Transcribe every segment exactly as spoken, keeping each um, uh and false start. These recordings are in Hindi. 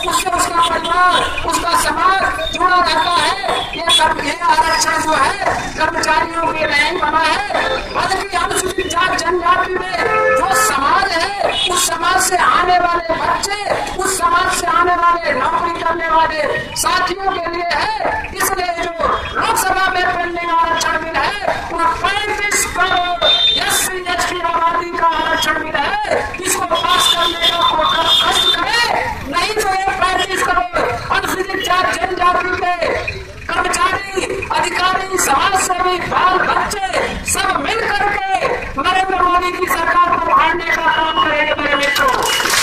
उससे उसका परिवार, उसका समाज जुड़ा रहता है। ये कर्म ये आरक्षण जो है कर्मचारियों के लिए नहीं बना है, बल्कि अनुसूचित जाति जनजाति में जो समाज है उस समाज से आने वाले बच्चे, उस समाज से आने वाले नौकरी करने वाले साथियों के लिए है। इसलिए जो लोकसभा में पेंडिंग आरक्षण बिल है वो पैंतीस crore S C S T आबादी का आरक्षण बिल है। इसको पास करने का कोई कष्ट करे, नहीं तो ये पैंतीस करोड़ अनुसूचित जाति जनजाति के कर्मचारी, अधिकारी, समाज सेवी, बाल बच्चे सब मिल करके नरेंद्र मोदी की सरकार को उखाड़ने का काम करेंगे। मेरे मित्रों,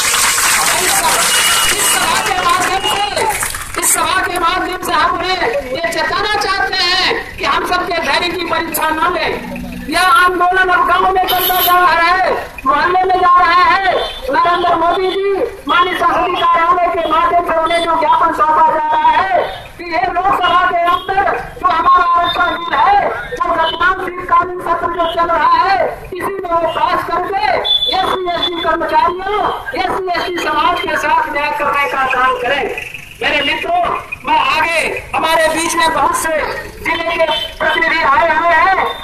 इस सभा के माध्यम से इस सभा के माध्यम से हम ये चेताना चाहते हैं कि हम सबके धैर्य की परीक्षा न लें। यह आंदोलन अब गांव में चलता जा रहा है, मोहल्ले में जा रहा है। नरेंद्र मोदी जी माननीय संसदीय कार्यालय के माध्यम से उन्हें जो ज्ञापन सौंपा जा रहा है कि ये लोकसभा के अंदर जो हमारा आरक्षण बिल है, जो वर्तमान शीतकालीन सत्र जो चल रहा है, इसी में वो पास करके एस सी एस टी कर्मचारियों, एस सी एस टी समाज के साथ न्याय करने का काम करें। मेरे मित्रों, मैं आगे हमारे बीच में बहुत से जिले के प्रतिनिधि आए हुए हैं।